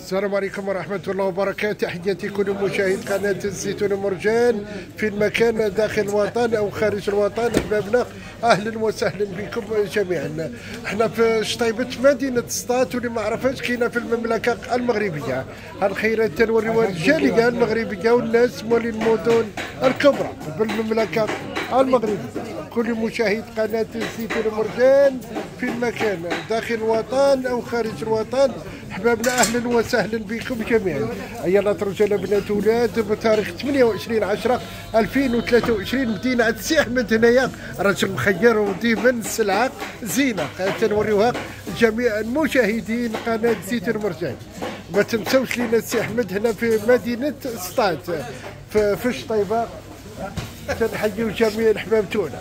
السلام عليكم ورحمة الله وبركاته. تحياتي كل مشاهد قناة الزيتون مرجان في المكان داخل الوطن أو خارج الوطن. أحبابنا أهلا وسهلا بكم جميعا. احنا في شطيبة مدينة سطات، واللي ما عرفهاش كاينة في المملكة المغربية. الخيرات تنوريوها الجالية المغربية والناس مولي المدن الكبرى بالمملكة المغربية. كل مشاهد قناة الزيتون مرجان في المكان داخل الوطن أو خارج الوطن، أحبابنا أهلا وسهلا بكم جميعا. أيلا رجال بنات ولاد، بتاريخ 28/10/2023 مدينة عند السي أحمد هنايا، راجل مخير وديما السلعة زينة تنوريوها جميع المشاهدين قناة زيتون مرجان. ما تنسوش لينا السي أحمد هنا في مدينة سطات في الشطيبة. تنحيوا جميع الأحباب تاعنا.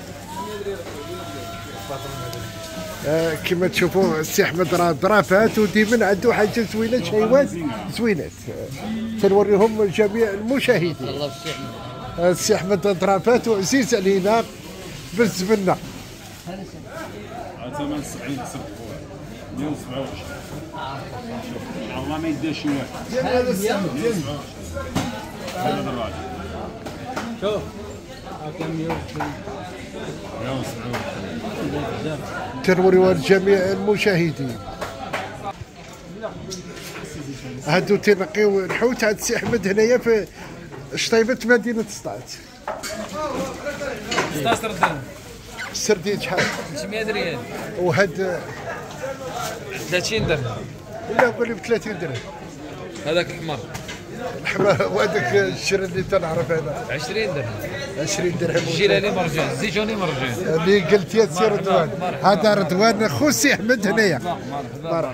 كما تشوفوا السي احمد راه ظرافات وديما عنده حاجه زوينه، شيوات زوينات تنوريهم جميع المشاهدين. الله السي احمد ظرافات وعزيز علينا بالزبنه. ثمن 70 حسب 127 والله ما يدير شي واحد. هذا الراجل شوف كم 120 تنوريوها لجميع المشاهدين. هادو تنقيو الحوت عند السي احمد هنايا في شطيبة مدينة سطات. 16 درهم السردين شحال؟ 500 ريال. وهاد 30 درهم. لا قولي ب 30 درهم. هذاك الحمار الحمار. وهذاك الشر اللي تنعرف انا 20 درهم. 20 درهم. الجيلاني مرجان، الزيتوني مرجان اللي قلت يا سي رضوان. هذا رضوان خو السي احمد هنايا. مرحبا.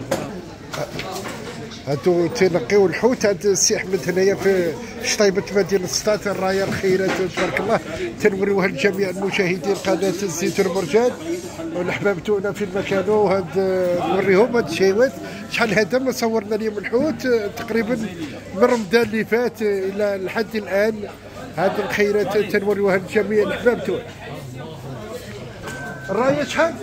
هادو تنقيو الحوت عند السي احمد هنايا في شطيبة مدينة سطات. الرايه الخيرات تبارك الله تنوريوها لجميع المشاهدين قناة الزيتون مرجان والاحباب تاعنا في المكان. وهاد نوريهم هاد الشيوات. شحال هذا ما صورنا اليوم الحوت تقريبا من رمضان اللي فات الى لحد الان. هاد الخيرات تنوريوها لجميع الاحباب تاعنا. الرايه شحال؟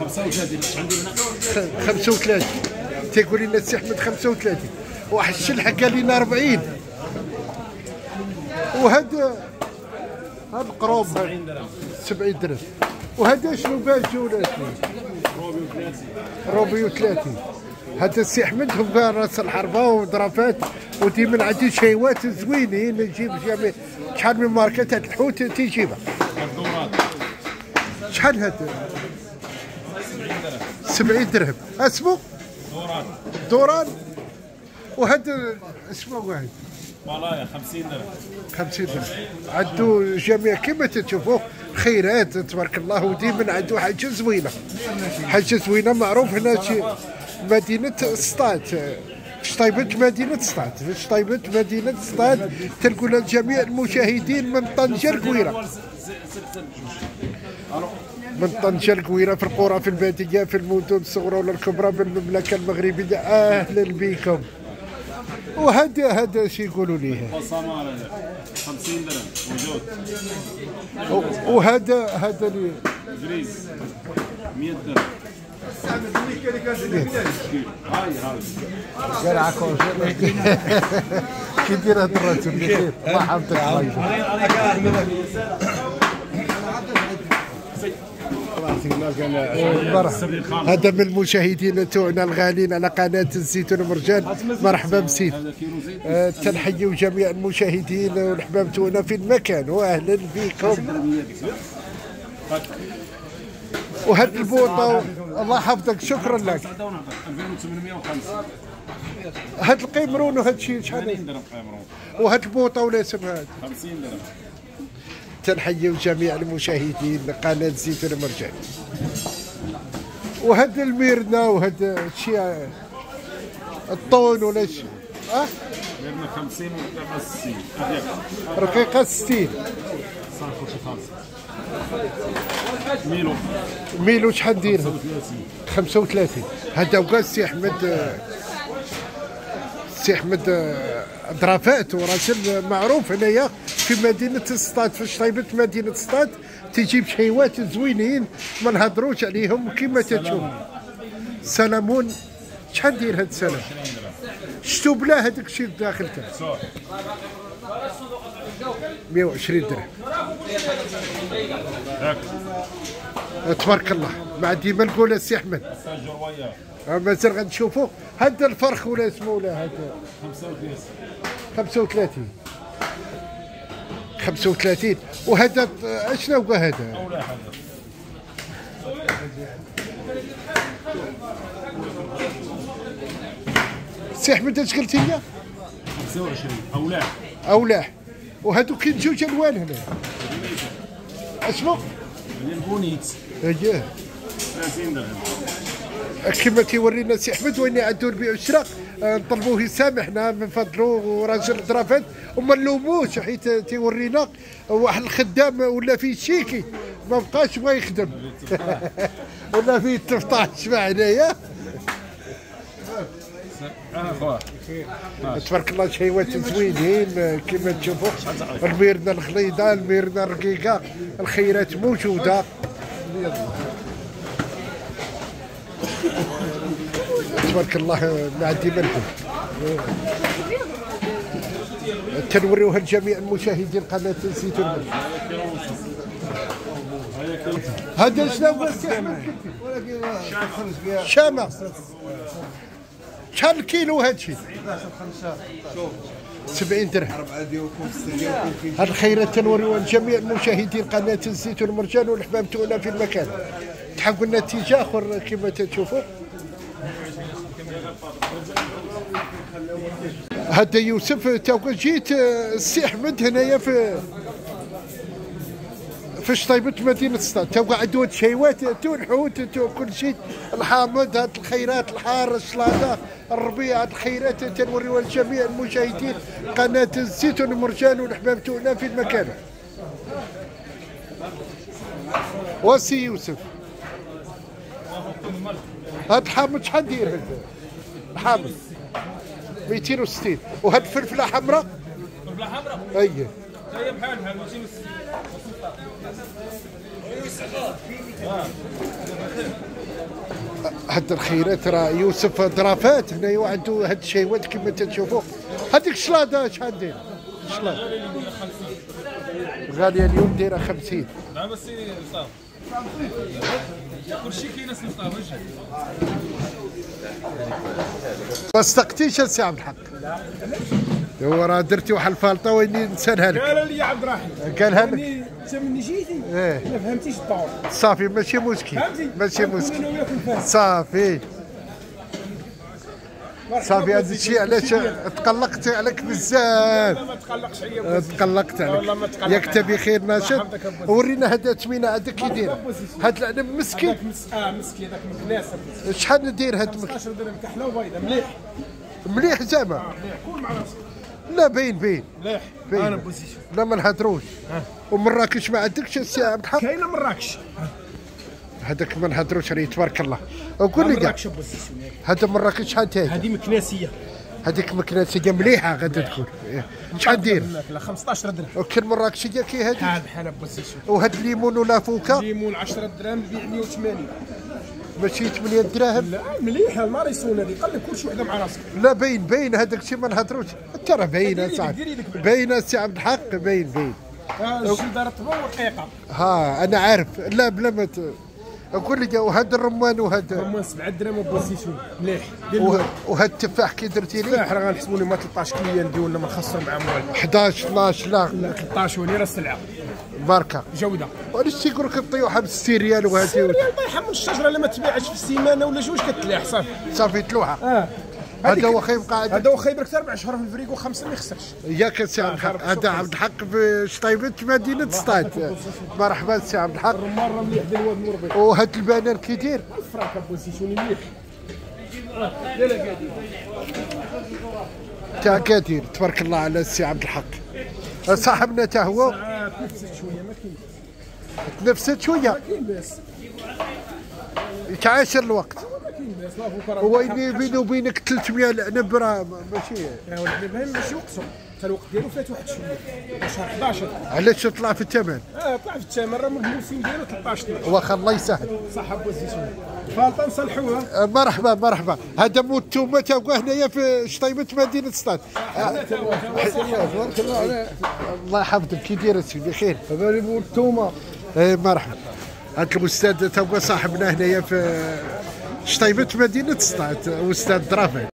35. تيقول لنا السي احمد 35. واحد الشلحه قال لنا 40. وهذا القروب 70 درهم. وهذا شنو باش ولاتي؟ روبيو 30. هذا السي احمد هو راس الحربه وظرافات وديما عندي شيوات زوينين. نجيب جميع شحال من ماركه الحوت تيجيبها. شحال هذا؟ 70 درهم. اسمه دوران. وهذا اسمه واحد مالايا 50 درهم. 50 درهم. عنده جميع كما تشوفوا خيرات تبارك الله، وديما عنده حاجه زوينه. حاجه زوينه معروف هنا في مدينه سطات، شطيبة مدينة سطات. في شطيبة مدينة سطات تنقول لجميع المشاهدين من طنجة الكويرة. من طنجة الكويرة في القرى، في البادية، في المدن الصغرى ولا الكبرى بالمملكة المغربية. أهلا بكم. وهذا شي يقولوا ليه؟ بصمارة 50 درهم موجود. وهذا اللي جريز 100 درهم. هاي قال عكوش كي دير هذا الرجل بخير الله يحفظك. هذا من المشاهدين تاعنا الغالين على قناة الزيتون مرجان. مرحبا بسيد. تنحيوا جميع المشاهدين والاحباب تاعنا في المكان واهلا بكم. وهاد البوطه الله يحفظك شكرا لك. 2805. هاد القيمرون وهاد الشيء شحال؟ 80 درهم قيمرون. وهاد البوطه ولا اسم هاد؟ 50 درهم. تنحيوا جميع المشاهدين قناة زيتون مرجان. وهاد الميرنا وهاد الشيء الطون ولا شيء ميرنا 50 ورقيقة 60. رقيقة 60. ميلو شحال ديرها؟ 35. هذا وقال السي احمد ظرافات وراجل معروف هنايا في مدينة سطات، في شطيبة مدينة سطات. تجيب شيوات زوينين ما نهضروش عليهم كما تشوف. سلمون شحال داير هاد السلام؟ شتو بلا هذاك الشيء داخل تاع 120 درهم. تبارك الله. مع ديما نقول السي احمد مازال غنشوفوا هذا الفرخ ولا اسمه ولا هذا 35 35 وهذا اشنو هو هذا؟ سي احمد اش قلتي لي؟ 25 اولاح وهادو كاين جوج الوان هنا. اسمو؟ البونيت اييه 30 درهم. كما تيورينا سي احمد وين عنده البيع والشراء. نطلبوه يسامحنا من فضلو راجل ضرافات وما نلوموش حيت تيورينا واحد الخدام ولا فيه شيكي ما بقاش بغا يخدم ولا فيه التفطاش معنايا. تبارك الله شهيوات زوينين كما تشوفوا. الميرنا الخليضه الميرنا الرقيقه الخيرات موجوده. تبارك الله مع ديما تنوريوها لجميع المشاهدين قناه الزيتون. هذا شنو هو السي احمد؟ شامه. شحال الكيلو هذا الشيء؟ 70 درهم. هاد الخيرات تنوريوها لجميع المشاهدين قناه الزيتون المرجان والاحباب تاعنا في المكان. تحققوا لنا اتجاه اخر كما تشوفوا. هذا يوسف توقع جيت السي احمد هنايا في شطيبة مدينة سطات. توقع عنده هاد الشهيوات تو الحوت تو كل شيء الحامض. هاد الخيرات الحار الشلاضه الربيع. هاد الخيرات تنوريوها لجميع المشاهدين قناة الزيتون المرجان والاحباب تاعنا في المكان. وسي يوسف هاد الحامض شحال داير هذا؟ الحامض 260. وهاد الفلفله حمراء؟ الفلفله حمراء اييه هي بحالها 260. هاد الخيرات راه يوسف ضرافات هنايا وعنده هاد الشهيوات كما تشوفوا. هذيك الشلاضه شحال داير؟ الشلاضه غاليه اليوم دايره 50. لا بس صافي كلشي كاين اسم صافي. ما صدقتيش السي عبد الحق؟ هو راه درتي واحد الفالطه ويني نسالها لك. قال لي عبد الرحيم قالها لك. انت مني جيتي ما فهمتيش الدور. صافي ماشي مشكل ماشي مشكل صافي صافي. هذا الشيء علاش تقلقت عليك بزاف. ما تقلقش عليا. تقلقت عليك ياك تبي خير ناشط. ورينا هذا التمينه عندك كي داير. هذا العنب مسكين. مسكين هذاك مكناس. شحال داير هذا 15 درهم كحله وبيضه مليح. مليح زعما. مليح كل مع راسك. لا باين مليح. باين. انا بوزيشن. لا ما نهضروش. ومراكش ما عندكش السي عبد الحق؟ كاينه مراكش. هذاك ما نهضروش عليه تبارك الله. وقول لي مراكش بوزيشن. هذا مراكش شحال تاهي؟ هذه مكناسيه. هذيك مكناسيه مليحه غادا تكون. شحال داير؟ 15 درهم. وكل مراكشيه كي هذه؟ هذا بحال بوزيشن. وهاد الليمون ولا فوكا؟ ليمون 10 درهم بيع 180. ماشي 8 دراهم؟ لا مليحه الماريسون هذه قال لك كلشي وحده مع راسك. لا باين هذاك الشيء ما نهضروش. انت راه باينه صاحبي باينه السي عبد الحق باين. الجلده رطبه ورقيقه. ها انا عارف. لا بلا ما نقول لك. وهذا الرمان وهذا الرمان 7 درهم بوزيشن مليح. وهذا التفاح كي درتي لي؟ التفاح راه غنحسبوا لي ما 13 كليه نديروا لنا ما نخسروا مع والو. 11 12 لا 13 وليره السلعه باركه جوده. وعلاش تيقول لك طيوحه ب 60 ريال وهذه ريال طايحه من الشجره اللي ما تبيعش في السيمانه ولا جوج كتلاح صافي تلوحه. هذا هو يبقى هذا هو يبرك 4 اشهر في الفريق و5 ما يخسرش. ياك السي عبد الحق. هذا عبد الحق في شطيبة مدينة سطات. مرحبا السي عبد الحق. الرمان راه مليح ديال الواد مربي. وهذا البنان كي داير؟ الفراكه بوزيشوني مليح. تا كادير تبارك الله على السي عبد الحق. صاحبنا تا هو تنفست شويه ما كاين. تنفست شويه. كاين باس. يتعاشر الوقت. كاين باس لا فوق راه. هو بيني وبينك 300 العنب راه ماشي. ولكن ماشي وقته. حتى الوقت ديالو فات واحد شويه شهر 11. علاش طلع في الثمن؟ طلع في الثمن راه من الموسم ديالو 13 واخا الله يسهل. صح ابو الزيتون فالطه نصلحوها. مرحبا مرحبا. هذا مو الثومه تاعو هنايا في شطيمه مدينه سطات. الله يحفظك. كي داير سيدي بخير؟ بالي مو الثومه. مرحبا. هاك الاستاذ تاعو صاحبنا هنايا في شطيمه مدينه سطات، استاذ درافع.